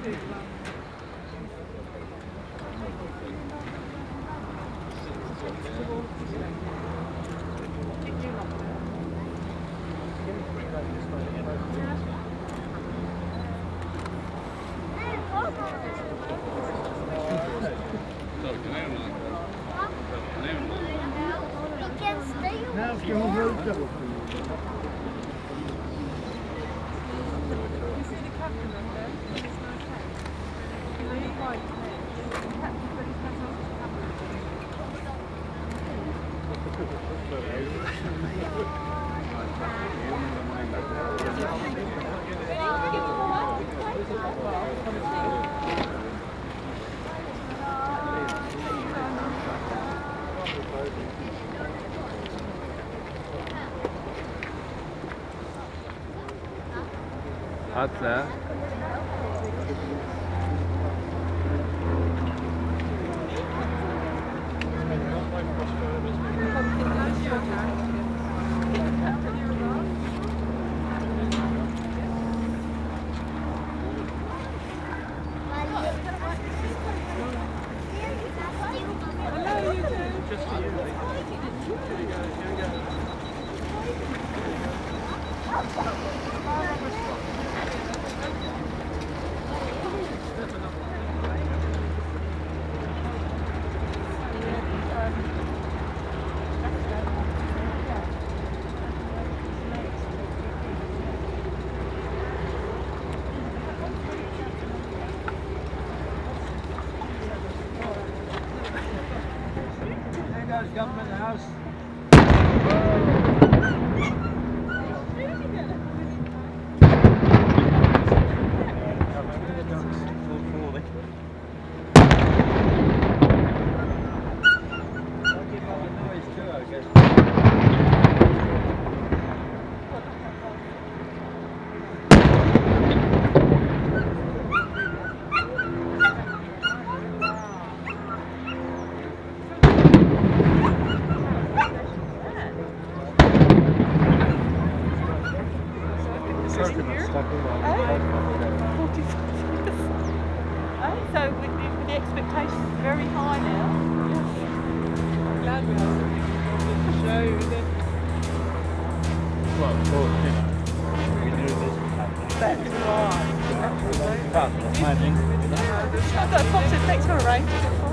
När ska hon bruka bort? That's that. Government house. So with the expectations very high now. I'm glad we have something to show that. Well, of course, you know, we knew this was happening. That's right. But, imagine. That Fox said thanks for arranging it for